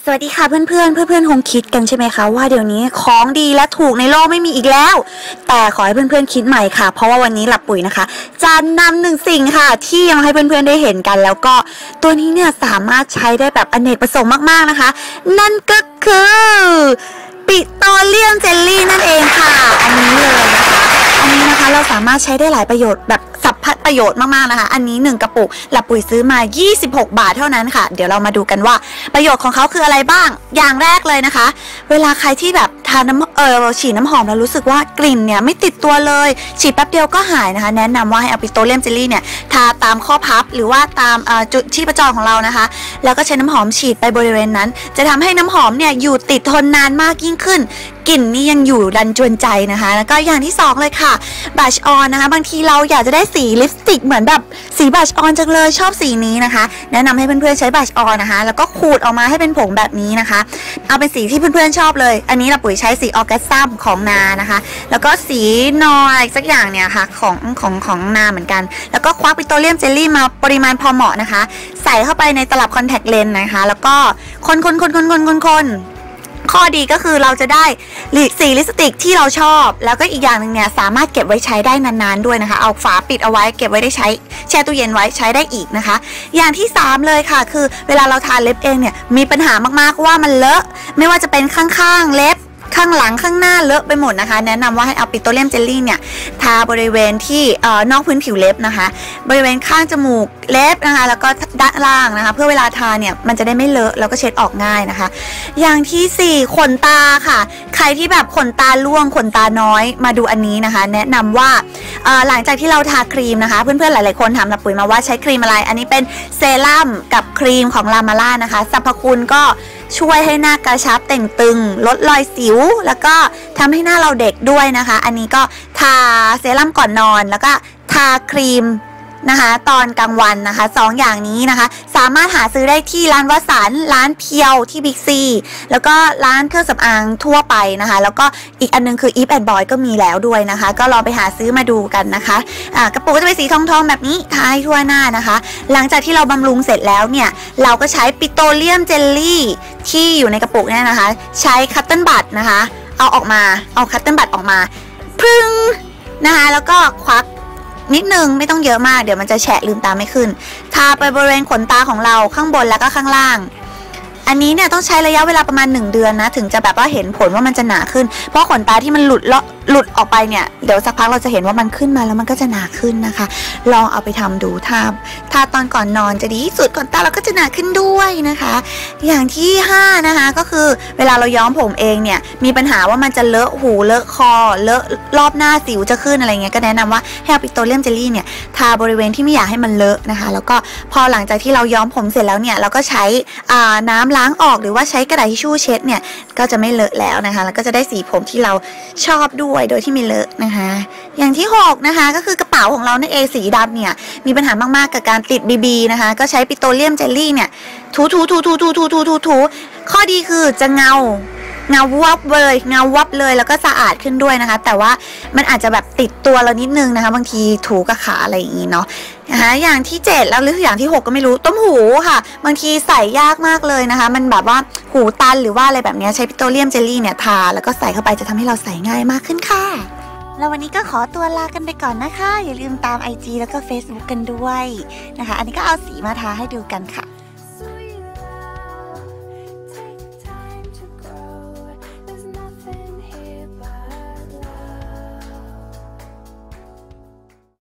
สวัสดีค่ะเพื่อนคงคิดกันใช่ไหมคะว่าเดี๋ยวนี้ของดีและถูกในโลกไม่มีอีกแล้วแต่ขอให้เพื่อนๆคิดใหม่ค่ะเพราะว่าวันนี้หลับปุ๋ยนะคะจะนำหนึ่งสิ่งค่ะที่ยังให้เพื่อนๆได้เห็นกันแล้วก็ตัวนี้เนี่ยสามารถใช้ได้แบบอเนกประสงค์มากๆนะคะนั่นก็คือปิโตรเลียมเจลลี่นั่นเองค่ะอันนี้เลยนะคะอันนี้นะคะเราสามารถใช้ได้หลายประโยชน์แบบสัพพะประโยชน์มากๆนะคะอันนี้1กระปุกหลับปุ๋ยซื้อมา26 บาทเท่านั้นค่ะเดี๋ยวเรามาดูกันว่าประโยชน์ของเขาคืออะไรบ้างอย่างแรกเลยนะคะเวลาใครที่แบบทานฉีดน้ำหอมแล้วรู้สึกว่ากลิ่นเนี่ยไม่ติดตัวเลยฉีดแป๊บเดียวก็หายนะคะแนะนำว่าให้เอาปิโตรเลียมเจลลี่เนี่ยทาตามข้อพับหรือว่าตามจุดชีพจรของเรานะคะแล้วก็ใช้น้ำหอมฉีดไปบริเวณนั้นจะทำให้น้ำหอมเนี่ยอยู่ติดทนนานมากยิ่งขึ้นกลิ่นนี่ยังอยู่ดันจวนใจนะคะแล้วก็อย่างที่2เลยค่ะบัชออนนะคะบางทีเราอยากจะได้สีลิปสติกเหมือนแบบสีบัชออนจังเลยชอบสีนี้นะคะแนะนำให้เพื่อนๆใช้บัชออนนะคะแล้วก็ขูดออกมาให้เป็นผงแบบนี้นะคะเอาเป็นสีที่เพื่อนๆชอบเลยอันนี้เราปุ๋ยใช้สีออร์แกซัมของนานะคะแล้วก็สีนออะไรสักอย่างเนี่ยค่ะของนาเหมือนกันแล้วก็ควักปิโตรเลียมเจลลี่มาปริมาณพอเหมาะนะคะใส่เข้าไปในตลับคอนแทคเลนส์นะคะแล้วก็คนข้อดีก็คือเราจะได้สีลิปสติกที่เราชอบแล้วก็อีกอย่างหนึ่งเนี่ยสามารถเก็บไว้ใช้ได้นานๆด้วยนะคะเอาฝาปิดเอาไว้เก็บไว้ได้ใช้แช่ตู้เย็นไว้ใช้ได้อีกนะคะอย่างที่3เลยค่ะคือเวลาเราทาเล็บเองเนี่ยมีปัญหามากๆว่ามันเลอะไม่ว่าจะเป็นข้างๆเล็บข้างหลังข้างหน้าเลอะไปหมดนะคะแนะนำว่าให้เอาปิโตรเลียมเจลลี่เนี่ยทาบริเวณที่นอกพื้นผิวเล็บนะคะบริเวณข้างจมูกเล็บนะคะแล้วก็ด้านล่างนะคะเพื่อเวลาทาเนี่ยมันจะได้ไม่เลอะแล้วก็เช็ดออกง่ายนะคะอย่างที่4ขนตาค่ะใครที่แบบขนตาร่วงขนตาน้อยมาดูอันนี้นะคะแนะนำว่าหลังจากที่เราทาครีมนะคะเพื่อนๆหลายๆคนถามหลับปุ๋ยมาว่าใช้ครีมอะไรอันนี้เป็นเซรั่มกับครีมของลามาล่านะคะสรรพคุณก็ช่วยให้หน้ากระชับแต่งตึงลดรอยสิวแล้วก็ทำให้หน้าเราเด็กด้วยนะคะอันนี้ก็ทาเซรั่มก่อนนอนแล้วก็ทาครีมนะคะตอนกลางวันนะคะ2อย่างนี้นะคะสามารถหาซื้อได้ที่ร้านวสันต์ร้านเพียวที่บิ๊กซีแล้วก็ร้านเครื่องสำอางทั่วไปนะคะแล้วก็อีกอันนึงคือ Eve and Boy ก็มีแล้วด้วยนะคะก็ลองไปหาซื้อมาดูกันนะคะกระปุกก็จะเป็นสีทองๆแบบนี้ทาให้ทั่วหน้านะคะหลังจากที่เราบำรุงเสร็จแล้วเนี่ยเราก็ใช้ปิโตรเลียมเจลลี่ที่อยู่ในกระปุกเนี่ยนะคะใช้คัตเติ้ลบัดนะคะเอาคัตเติ้ลบัดออกมาพึ่งนะคะแล้วก็ควักนิดนึงไม่ต้องเยอะมากเดี๋ยวมันจะแฉะลืมตาไม่ขึ้นทาไปบริเวณขนตาของเราข้างบนแล้วก็ข้างล่างอันนี้เนี่ยต้องใช้ระยะเวลาประมาณ1 เดือนนะถึงจะแบบว่าเห็นผลว่ามันจะหนาขึ้นเพราะขนตาที่มันหลุดออกไปเนี่ยเดี๋ยวสักพักเราจะเห็นว่ามันขึ้นมาแล้วมันก็จะหนาขึ้นนะคะลองเอาไปทำดูทาตอนก่อนนอนจะดีที่สุดขนตาเราก็จะหนาขึ้นด้วยนะคะอย่างที่5นะคะก็คือเวลาเราย้อมผมเองเนี่ยมีปัญหาว่ามันจะเลอะหูเลอะคอเลอะรอบหน้าสิวจะขึ้นอะไรเงี้ยก็แนะนำว่าให้เอาปิโตรเลียมเจลลี่เนี่ยทาบริเวณที่ไม่อยากให้มันเลอะนะคะแล้วก็พอหลังจากที่เราย้อมผมเสร็จแล้วเนี่ยเราก็ใช้น้ำล้างออกหรือว่าใช้กระดาษทิชชู่เช็ดเนี่ยก็จะไม่เลอะแล้วนะคะแล้วก็จะได้สีผมที่เราชอบด้วยโดยที่ไม่เลอะนะคะอย่างที่6นะคะก็คือกระเป๋าของเราในเองสีดำเนี่ยมีปัญหามากๆกับการติดบีนะคะก็ใช้ปิโตรเลียมเจลลี่เนี่ยถูข้อดีคือจะเงาวับเลยแล้วก็สะอาดขึ้นด้วยนะคะแต่ว่ามันอาจจะแบบติดตัวเรานิดนึงนะคะบางทีถูกับขาอะไรอย่างนี้เนาะนะคะอย่างที่7แล้วหรืออย่างที่6ก็ไม่รู้ต้มหูค่ะบางทีใส่ยากมากเลยนะคะมันแบบว่าหูตันหรือว่าอะไรแบบนี้ใช้ปิโตรเลียมเจลลี่เนี่ยทาแล้วก็ใส่เข้าไปจะทำให้เราใส่ง่ายมากขึ้นค่ะแล้ววันนี้ก็ขอตัวลากันไปก่อนนะคะอย่าลืมตาม IG แล้วก็ Facebook กันด้วยนะคะอันนี้ก็เอาสีมาทาให้ดูกันค่ะ